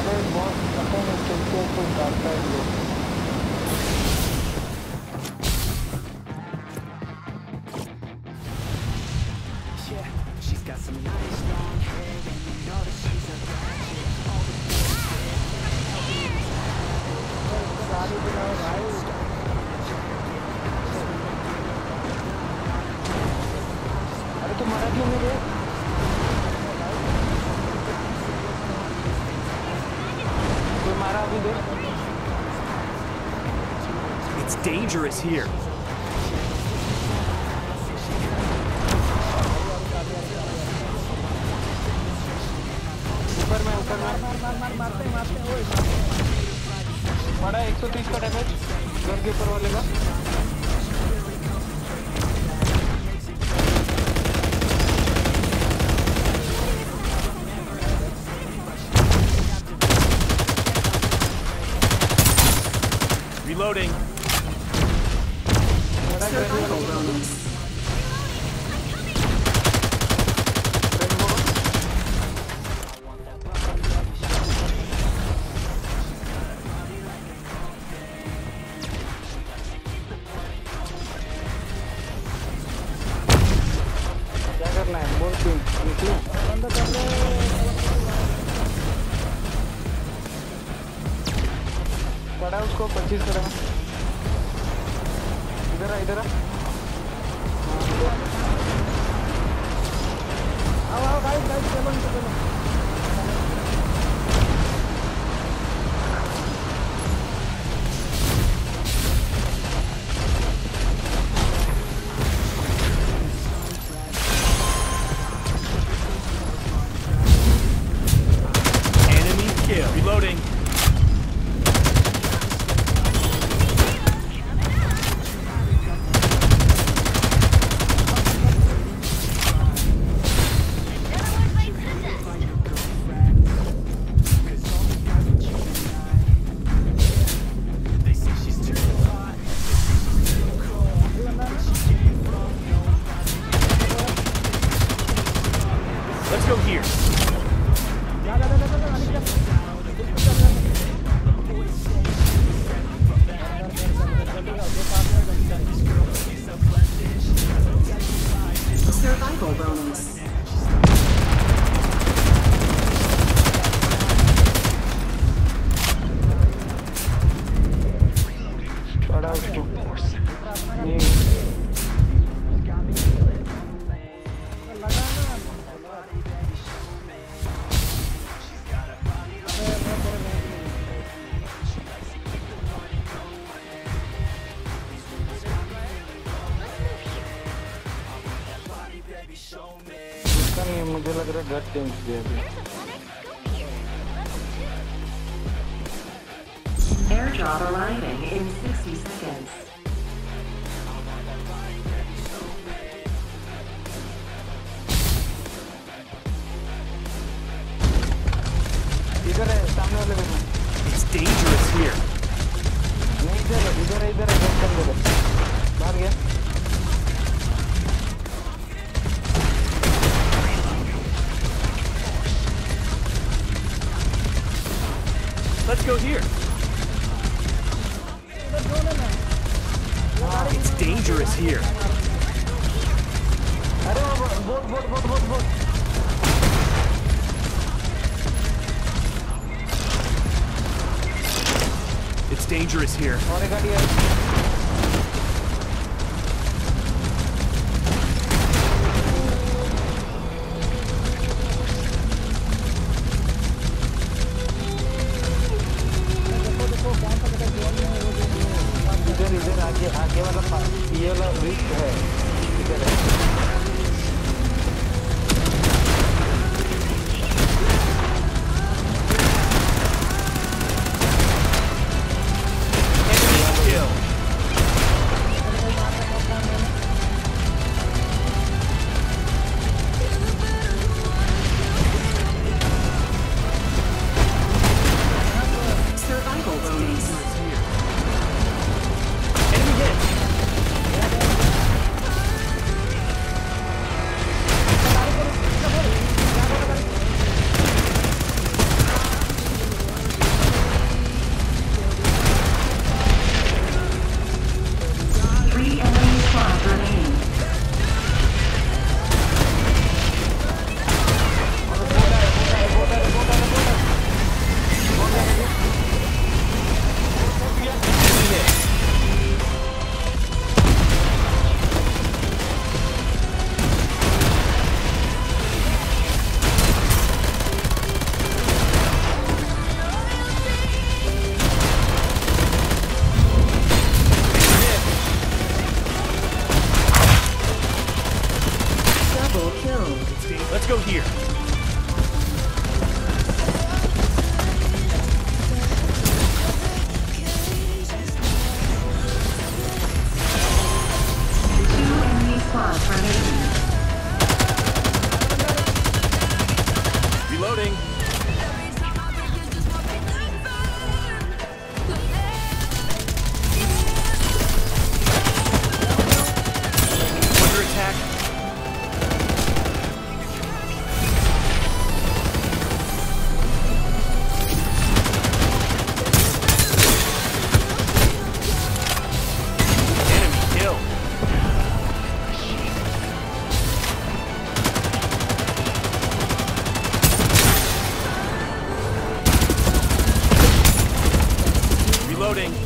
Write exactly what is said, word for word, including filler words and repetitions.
अरे बहुत पता नहीं चलते तो डालता है लोग। गाड़ी बुलाओ भाई। अरे तो मरा क्यों नहीं रे? कोई मारा अभी दे। It's dangerous here. ऊपर में ऊपर में मार मार मार मारते मारते ओए बड़ा एक सौ तीस का डैमेज घर के ऊपर वाले का। Reloading. Survival bonus. क्या करना है बोल क्यों निकलो बंद कर रहे पड़ा उसको पच्चीस करा इधर आ इधर आ आओ आओ गाइस गाइस चलो चलो Reloading. Let's go here. Survival bonus. पड़ा उसको नहीं नहीं मुझे लग रहा है गट चेंज किया अभी। Airdrop arriving in sixty seconds. इधर है सामने वाले में। It's dangerous here. नहीं इधर है इधर है इधर है गट कर दे बाहर गया। Let's go here. It's dangerous here. अरे boat boat boat boat boat It's dangerous here. और एक गाड़ी है। इधर इधर आगे आगे वाला ये वाला रिस्क है इधर है। Enemy kill. Reloading.